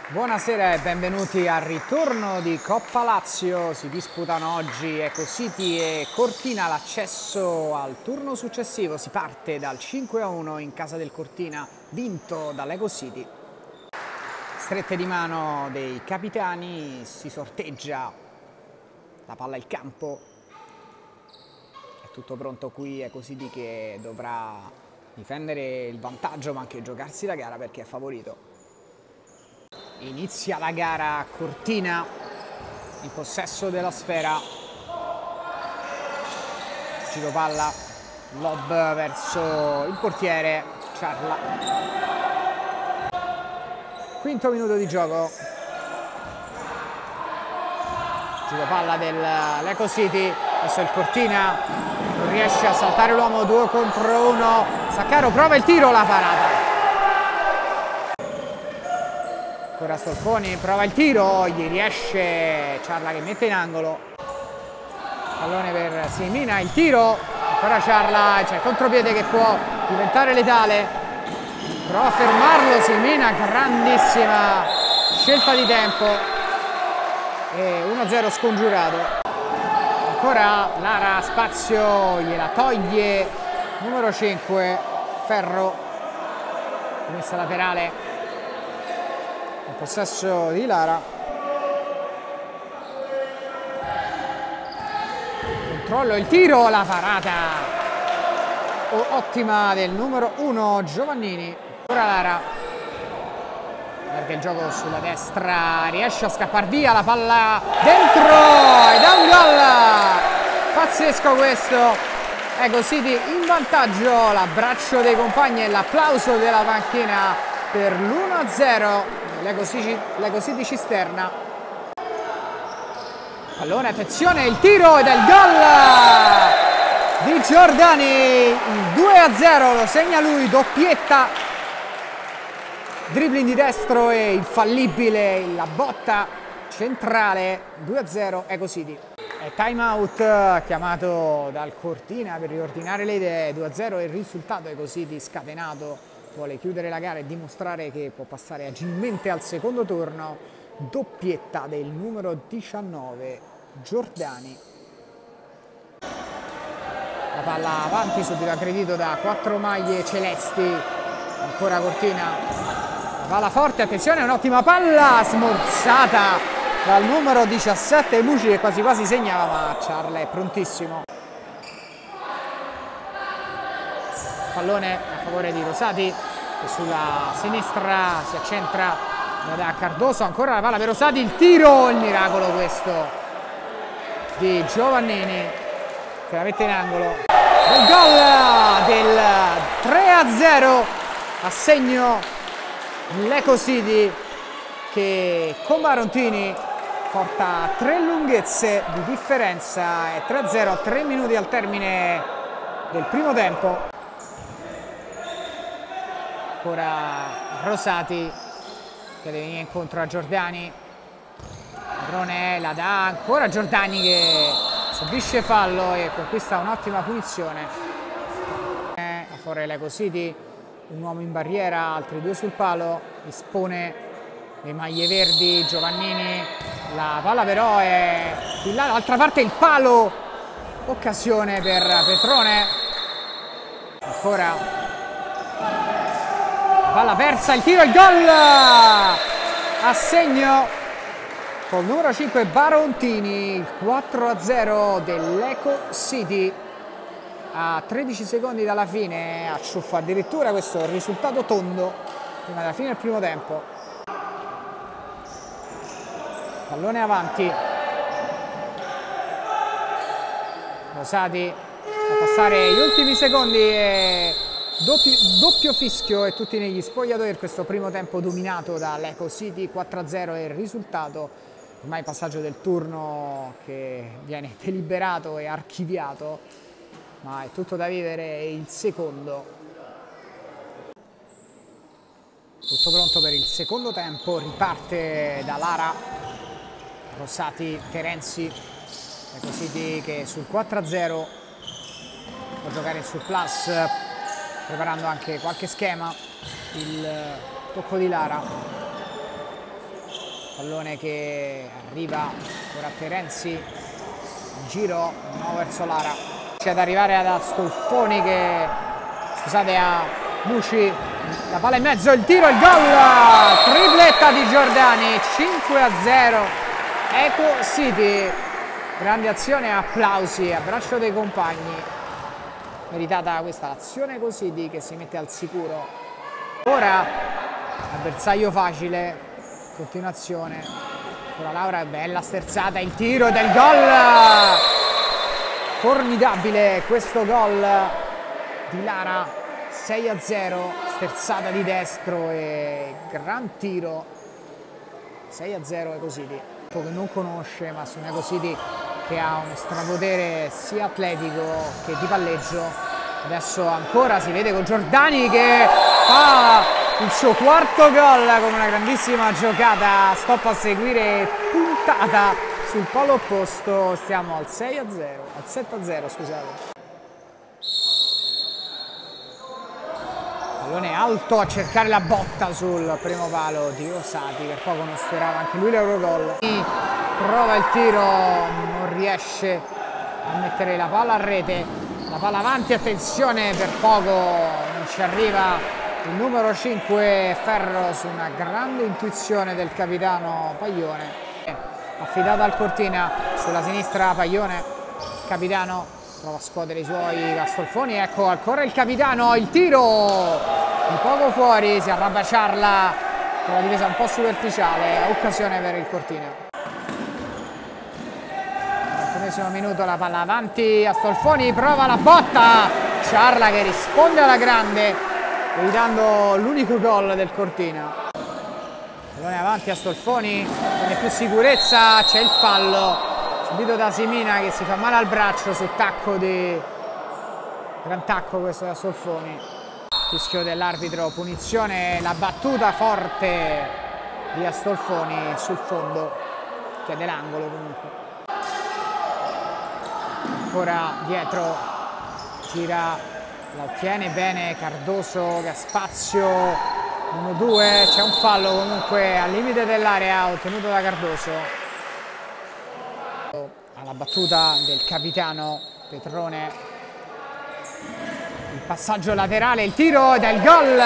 Buonasera e benvenuti al ritorno di Coppa Lazio. Si disputano oggi Ecocity e Cortina l'accesso al turno successivo. Si parte dal 5-1 in casa del Cortina, vinto dall'Ecocity. Strette di mano dei capitani, si sorteggia la palla al campo. È tutto pronto qui Ecocity che dovrà difendere il vantaggio ma anche giocarsi la gara perché è favorito. Inizia la gara Cortina in possesso della sfera. Giro palla, lob verso il portiere Ciarla. Quinto minuto di gioco. Giro palla dell'Ecocity. Adesso il Cortina non riesce a saltare l'uomo, 2 contro 1. Saccaro prova il tiro, la parata. Ancora Solfoni, prova il tiro, gli riesce Ciarla che mette in angolo. Pallone per Semina, il tiro, ancora Ciarla, c'è il contropiede che può diventare letale. Prova a fermarlo Semina, grandissima scelta di tempo. E 1-0 scongiurato. Ancora Lara, spazio, gliela toglie. Numero 5, Ferro. Rimessa laterale. In possesso di Lara. Controllo, il tiro, la parata ottima del numero 1 Giovannini. Ora Lara perde il gioco sulla destra, riesce a scappare via, la palla dentro ed è un gol pazzesco questo. Ecocity in vantaggio, l'abbraccio dei compagni e l'applauso della panchina per l'1-0. L'Ecocity Cisterna. Pallone, attenzione, il tiro ed è il gol di Giordani. Il 2-0 lo segna lui, doppietta, dribbling di destro e infallibile la botta centrale. 2-0 Ecocity. È time out chiamato dal Cortina per riordinare le idee. 2-0 è il risultato. Ecocity scatenato, vuole chiudere la gara e dimostrare che può passare agilmente al secondo turno. Doppietta del numero 19 Giordani. La palla avanti, subito aggredito da 4 maglie celesti. Ancora Cortina, palla forte, attenzione, un'ottima palla smorzata dal numero 17 Muci che quasi quasi segnava, ma Ciarla è prontissimo. Pallone a favore di Rosati che sulla sinistra si accentra da Cardoso, ancora la palla per Rosati, il tiro, il miracolo questo di Giovannini che la mette in angolo. Il gol del 3-0 a segno l'Ecocity che con Barontini porta 3 lunghezze di differenza e 3-0 a 3 minuti al termine del primo tempo. Ancora Rosati che deve venire incontro a Giordani. Padrone la dà ancora Giordani che subisce fallo e conquista un'ottima punizione. A favore dell'Ecocity, un uomo in barriera, altri 2 sul palo, espone le maglie verdi Giovannini, la palla però è di là, dall'altra parte il palo, occasione per Petrone. Ancora palla persa, il tiro, il gol a segno col numero 5 Barontini, il 4-0 dell'Ecocity a 13 secondi dalla fine. Acciuffa addirittura questo risultato tondo prima della fine del primo tempo. Pallone avanti, Rosati a passare gli ultimi secondi e doppio fischio e tutti negli spogliatoi per questo primo tempo dominato dall'Ecocity. 4-0 è il risultato, ormai passaggio del turno che viene deliberato e archiviato, ma è tutto da vivere il secondo. Tutto pronto per il secondo tempo, riparte da Lara, Rosati, Terenzi. Ecocity che sul 4-0 può giocare in surplus, preparando anche qualche schema. Il tocco di Lara, pallone che arriva ora a Terenzi, giro nuovo verso Lara, c'è ad arrivare ad Astolfoni che, scusate, a Muci, la palla in mezzo, il tiro, il gol, tripletta di Giordani, 5-0, Eco City, grande azione, applausi, abbraccio dei compagni, meritata questa azione così di che si mette al sicuro. Ora avversario facile, continuazione, ora Laura, bella sterzata, il tiro del gol, formidabile questo gol di Lara, 6-0, sterzata di destro e gran tiro, 6-0 Eco City, che non conosce, ma su un Eco City che ha uno strapotere sia atletico che di palleggio. Adesso ancora si vede con Giordani che fa il suo quarto gol con una grandissima giocata, stop a seguire, puntata sul palo opposto, stiamo al 6-0, al 7-0 scusate. Pallone alto a cercare la botta sul primo palo di Rosati, per poco non sfiorava anche lui l'Eurogol. Prova il tiro, non riesce a mettere la palla a rete, la palla avanti, attenzione, per poco non ci arriva il numero 5 Ferro su una grande intuizione del capitano Paglione, affidata al Cortina, sulla sinistra Paglione, capitano prova a scuotere i suoi Astolfoni, ecco ancora il capitano, il tiro un poco fuori, si arrabbia Ciarla con la difesa un po' superficiale, occasione per il Cortina. 21esimo minuto, la palla avanti, Astolfoni prova la botta, Ciarla che risponde alla grande, evitando l'unico gol del Cortina. Pallone avanti, Astolfoni, con più sicurezza, c'è il fallo subito da Simina che si fa male al braccio sul tacco di gran tacco questo da Astolfoni. Fischio dell'arbitro, punizione, la battuta forte di Astolfoni sul fondo, che è dell'angolo comunque. Ancora dietro, gira, la ottiene bene Cardoso che ha spazio, 1-2, c'è un fallo comunque al limite dell'area ottenuto da Cardoso. Alla battuta del capitano Petrone, il passaggio laterale, il tiro ed è il gol,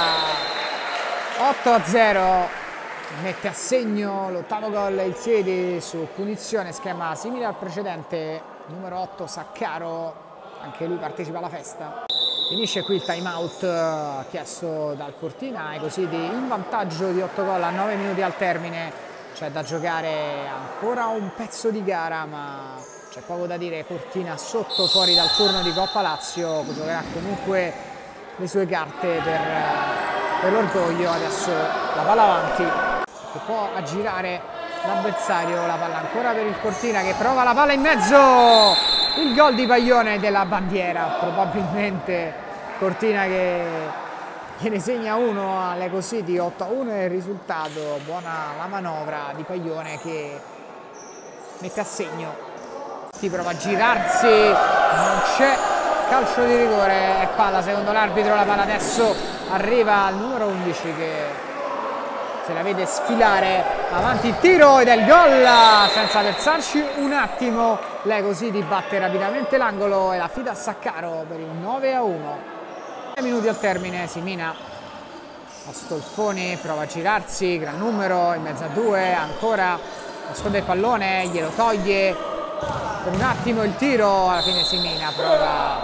8-0, mette a segno l'ottavo gol il Siedi su punizione, schema simile al precedente, numero 8 Saccaro, anche lui partecipa alla festa. Finisce qui il time out chiesto dal Cortina e così in vantaggio di 8 gol a 9 minuti al termine. C'è da giocare ancora un pezzo di gara, ma c'è poco da dire. Cortina sotto, fuori dal turno di Coppa Lazio, giocherà comunque le sue carte per l'orgoglio. Adesso la palla avanti, che può aggirare l'avversario, la palla ancora per il Cortina che prova la palla in mezzo, il gol di Paglione della bandiera, probabilmente Cortina che ne segna uno all'Eco City, 8-1 è il risultato, buona la manovra di Paglione che mette a segno, si prova a girarsi, non c'è calcio di rigore e palla secondo l'arbitro, la palla adesso arriva al numero 11 che se la vede sfilare avanti, il tiro ed è il gol, senza pensarci un attimo l'Eco City batte rapidamente l'angolo e la affida a Saccaro per il 9-1. Minuti al termine, Simina, Astolfoni prova a girarsi, gran numero, in mezzo a due, ancora nasconde il pallone, glielo toglie per un attimo il tiro, alla fine Simina prova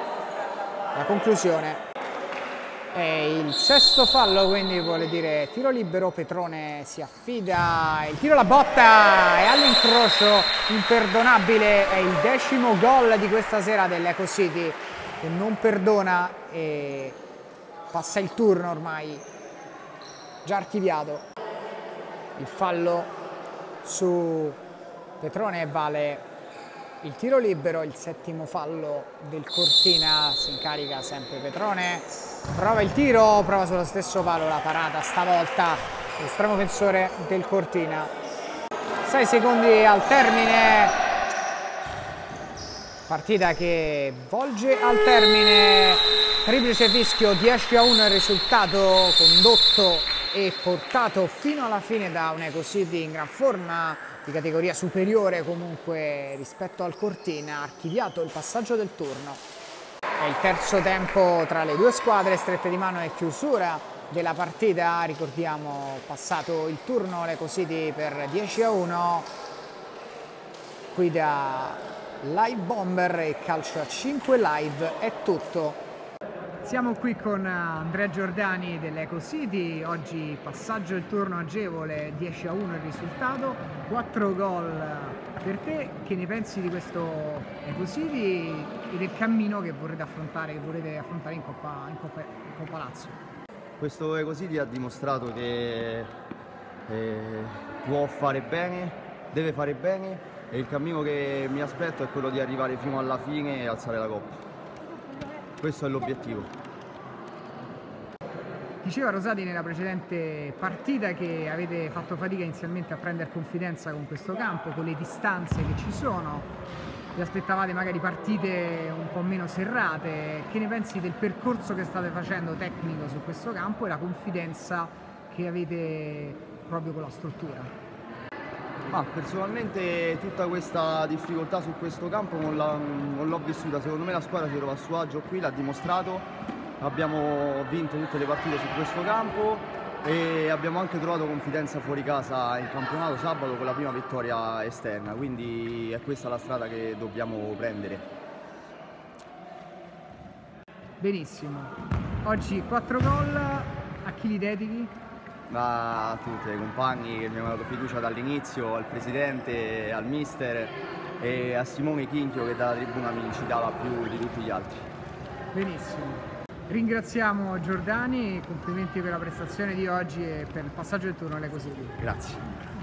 la conclusione. E il sesto fallo, quindi vuole dire tiro libero, Petrone si affida, il tiro alla botta e all'incrocio, imperdonabile, è il 10° gol di questa sera dell'Eco City, che non perdona e passa il turno ormai già archiviato. Il fallo su Petrone vale il tiro libero, il 7° fallo del Cortina, si incarica sempre Petrone, prova il tiro, prova sullo stesso palo la parata, stavolta l'estremo difensore del Cortina. 6 secondi al termine. Partita che volge al termine, triplice fischio, 10-1 il risultato, condotto e portato fino alla fine da un Eco City in gran forma, di categoria superiore comunque rispetto al Cortina. Archiviato il passaggio del turno. È il terzo tempo tra le due squadre, strette di mano e chiusura della partita. Ricordiamo, passato il turno l'Eco City per 10-1 qui da Live Bomber e Calcio a 5 Live. È tutto. Siamo qui con Andrea Giordani dell'Eco City. Oggi passaggio il turno agevole, 10-1 il risultato, 4 gol per te. Che ne pensi di questo Eco City e del cammino che volete affrontare in Coppa Lazio? Questo Eco City ha dimostrato che può fare bene, deve fare bene, e il cammino che mi aspetto è quello di arrivare fino alla fine e alzare la Coppa. Questo è l'obiettivo. Diceva Rosati nella precedente partita che avete fatto fatica inizialmente a prendere confidenza con questo campo, con le distanze che ci sono. Vi aspettavate magari partite un po' meno serrate. Che ne pensi del percorso che state facendo tecnico su questo campo e la confidenza che avete proprio con la struttura? Personalmente tutta questa difficoltà su questo campo non l'ho vissuta. Secondo me la squadra si trova a suo agio qui, l'ha dimostrato. Abbiamo vinto tutte le partite su questo campo e abbiamo anche trovato confidenza fuori casa in campionato sabato con la prima vittoria esterna, quindi è questa la strada che dobbiamo prendere. Benissimo, oggi 4 gol, a chi li dedichi? A tutti, ai compagni che mi hanno dato fiducia dall'inizio, al presidente, al mister e a Simone Chinchio che dalla tribuna mi incitava più di tutti gli altri. Benissimo. Ringraziamo Giordani, complimenti per la prestazione di oggi e per il passaggio del turno all'Eco City. Grazie.